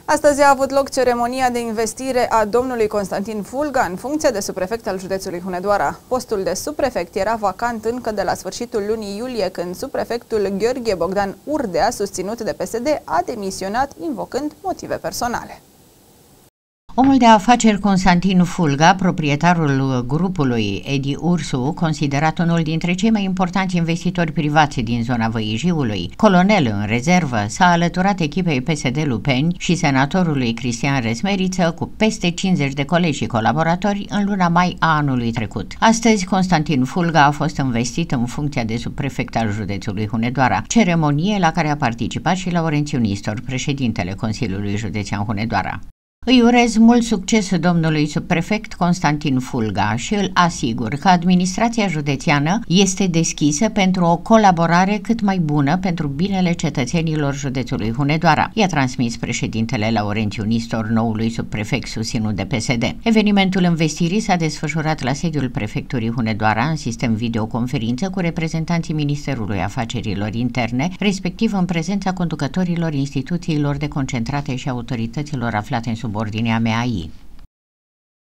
Astăzi a avut loc ceremonia de investire a domnului Constantin Fulga în funcție de subprefect al județului Hunedoara. Postul de subprefect era vacant încă de la sfârșitul lunii iulie, când subprefectul Gheorghe Bogdan Urdea, susținut de PSD, a demisionat invocând motive personale. Omul de afaceri Constantin Fulga, proprietarul grupului Edi Ursu, considerat unul dintre cei mai importanți investitori privați din zona Văijiului, colonel în rezervă, s-a alăturat echipei PSD Lupeni și senatorului Cristian Resmeriță cu peste 50 de colegi și colaboratori în luna mai a anului trecut. Astăzi, Constantin Fulga a fost investit în funcția de subprefect al județului Hunedoara, ceremonie la care a participat și Laurențiu Nistor, președintele Consiliului Județean Hunedoara. Îi urez mult succes domnului subprefect Constantin Fulga și îl asigur că administrația județeană este deschisă pentru o colaborare cât mai bună pentru binele cetățenilor județului Hunedoara, i-a transmis președintele Laurențiu Nistor noului subprefect susținut de PSD. Evenimentul investirii s-a desfășurat la sediul prefecturii Hunedoara în sistem videoconferință cu reprezentanții Ministerului Afacerilor Interne, respectiv în prezența conducătorilor instituțiilor deconcentrate și autorităților aflate în subordinea MAI.